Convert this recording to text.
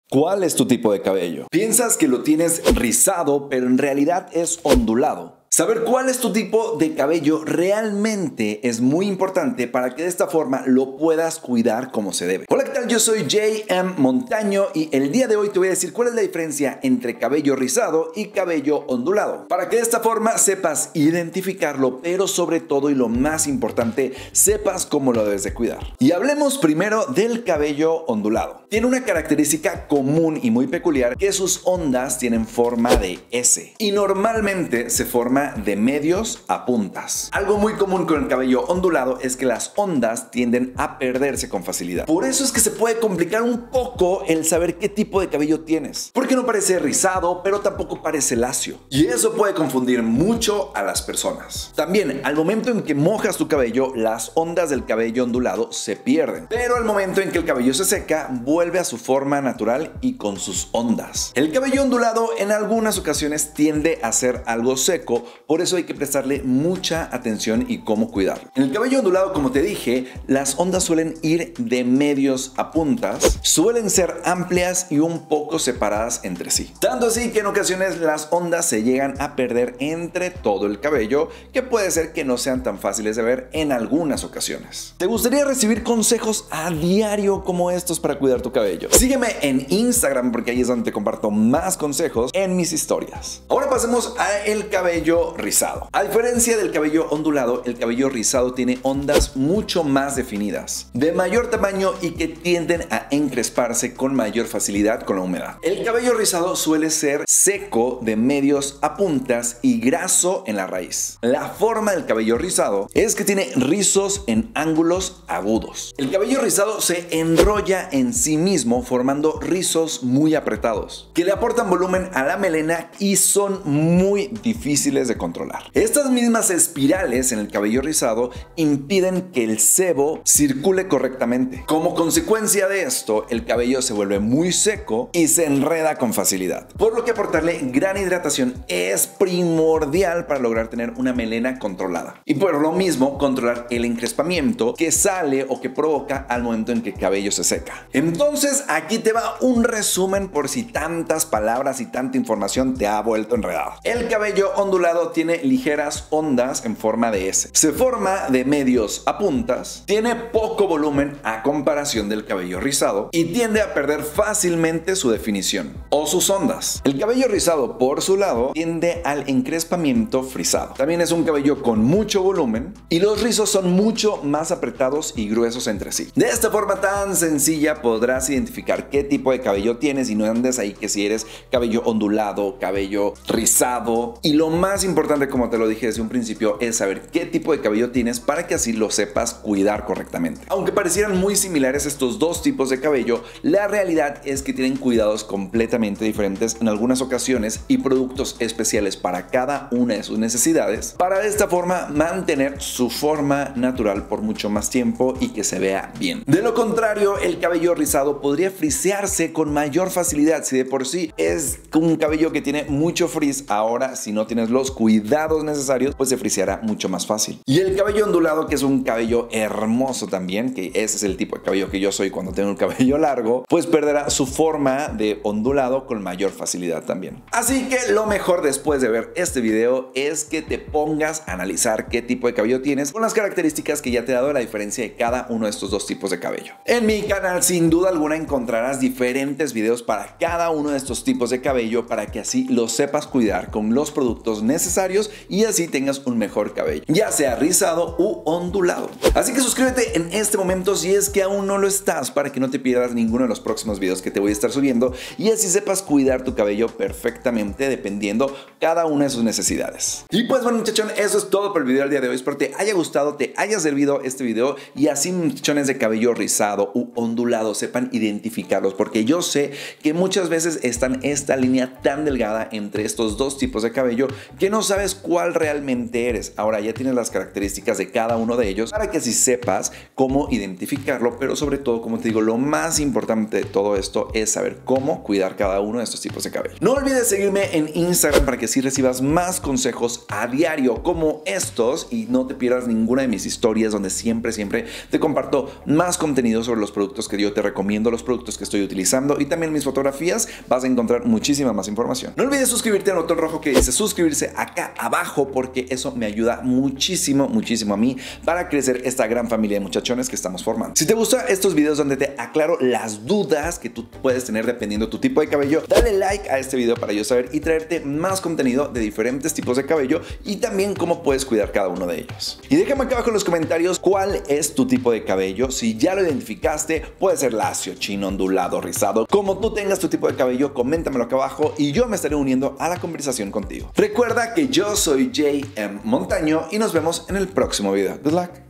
¿Cuál es tu tipo de cabello? ¿Piensas que lo tienes rizado, pero en realidad es ondulado? Saber cuál es tu tipo de cabello realmente es muy importante para que de esta forma lo puedas cuidar como se debe. Hola, ¿qué tal? Yo soy JM Montaño y el día de hoy te voy a decir cuál es la diferencia entre cabello rizado y cabello ondulado. Para que de esta forma sepas identificarlo, pero sobre todo y lo más importante, sepas cómo lo debes de cuidar. Y hablemos primero del cabello ondulado. Tiene una característica común y muy peculiar, que sus ondas tienen forma de S y normalmente se forma de medios a puntas. Algo muy común con el cabello ondulado es que las ondas tienden a perderse con facilidad. Por eso es que se puede complicar un poco el saber qué tipo de cabello tienes, porque no parece rizado, pero tampoco parece lacio, y eso puede confundir mucho a las personas. También, al momento en que mojas tu cabello, las ondas del cabello ondulado se pierden, pero al momento en que el cabello se seca, vuelve a su forma natural y con sus ondas. El cabello ondulado en algunas ocasiones tiende a ser algo seco, por eso hay que prestarle mucha atención y cómo cuidarlo. En el cabello ondulado, como te dije, las ondas suelen ir de medios a puntas, suelen ser amplias y un poco separadas entre sí. Tanto así que en ocasiones las ondas se llegan a perder entre todo el cabello, que puede ser que no sean tan fáciles de ver en algunas ocasiones. ¿Te gustaría recibir consejos a diario como estos para cuidar tu cabello? Sígueme en Instagram porque ahí es donde te comparto más consejos en mis historias. Ahora pasemos al cabello rizado. A diferencia del cabello ondulado, el cabello rizado tiene ondas mucho más definidas, de mayor tamaño y que tienden a encresparse con mayor facilidad con la humedad. El cabello rizado suele ser seco de medios a puntas y graso en la raíz. La forma del cabello rizado es que tiene rizos en ángulos agudos. El cabello rizado se enrolla en sí mismo formando rizos muy apretados que le aportan volumen a la melena y son muy difíciles de controlar. Estas mismas espirales en el cabello rizado impiden que el sebo circule correctamente. Como consecuencia de esto, el cabello se vuelve muy seco y se enreda con facilidad, por lo que aportarle gran hidratación es primordial para lograr tener una melena controlada y por lo mismo controlar el encrespamiento que sale o que provoca al momento en que el cabello se seca. Entonces aquí te va un resumen por si tantas palabras y tanta información te ha vuelto enredado. El cabello ondulado tiene ligeras ondas en forma de S. Se forma de medios a puntas, tiene poco volumen a comparación del cabello rizado y tiende a perder fácilmente su definición o sus ondas. El cabello rizado, por su lado, tiende al encrespamiento frisado. También es un cabello con mucho volumen y los rizos son mucho más apretados y gruesos entre sí. De esta forma tan sencilla podrás identificar qué tipo de cabello tienes y no andes ahí que si eres cabello ondulado, cabello rizado. Y lo más importante, como te lo dije desde un principio, es saber qué tipo de cabello tienes para que así lo sepas cuidar correctamente. Aunque parecieran muy similares estos dos tipos de cabello, la realidad es que tienen cuidados completamente diferentes en algunas ocasiones y productos especiales para cada una de sus necesidades, para de esta forma mantener su forma natural por mucho más tiempo y que se vea bien. De lo contrario, el cabello rizado podría frisearse con mayor facilidad. Si de por sí es un cabello que tiene mucho frizz, ahora si no tienes los cuidados necesarios, pues se friseará mucho más fácil. Y el cabello ondulado, que es un cabello hermoso también, que ese es el tipo de cabello que yo soy cuando tengo el cabello largo, pues perderá su forma de ondulado con mayor facilidad también. Así que lo mejor después de ver este video es que te pongas a analizar qué tipo de cabello tienes con las características que ya te he dado, la diferencia de cada uno de estos dos tipos de cabello. En mi canal sin duda alguna encontrarás diferentes videos para cada uno de estos tipos de cabello para que así lo sepas cuidar con los productos necesarios y así tengas un mejor cabello, ya sea rizado u ondulado. Así que suscríbete en este momento si es que aún no lo estás, para que no te pierdas ninguno de los próximos videos que te voy a estar subiendo y así sepas cuidar tu cabello perfectamente dependiendo cada una de sus necesidades. Y pues bueno, muchachón, eso es todo por el video del día de hoy. Espero te haya gustado, te haya servido este video y así muchachones de cabello rizado u ondulado sepan identificarlos, porque yo sé que muchas veces están esta línea tan delgada entre estos dos tipos de cabello que no no sabes cuál realmente eres. Ahora ya tienes las características de cada uno de ellos para que así sepas cómo identificarlo, pero sobre todo, como te digo, lo más importante de todo esto es saber cómo cuidar cada uno de estos tipos de cabello. No olvides seguirme en Instagram para que así recibas más consejos a diario como estos y no te pierdas ninguna de mis historias donde siempre te comparto más contenido sobre los productos que yo te recomiendo, los productos que estoy utilizando y también mis fotografías. Vas a encontrar muchísima más información. No olvides suscribirte al botón rojo que dice suscribirse acá abajo porque eso me ayuda muchísimo a mí para crecer esta gran familia de muchachones que estamos formando. Si te gustan estos videos donde te aclaro las dudas que tú puedes tener dependiendo de tu tipo de cabello, dale like a este video para yo saber y traerte más contenido de diferentes tipos de cabello y también cómo puedes cuidar cada uno de ellos. Y déjame acá abajo en los comentarios cuál es tu tipo de cabello. Si ya lo identificaste, puede ser lacio, chino, ondulado, rizado. Como tú tengas tu tipo de cabello, coméntamelo acá abajo y yo me estaré uniendo a la conversación contigo. Recuerda que yo soy JM Montaño y nos vemos en el próximo video. Good luck.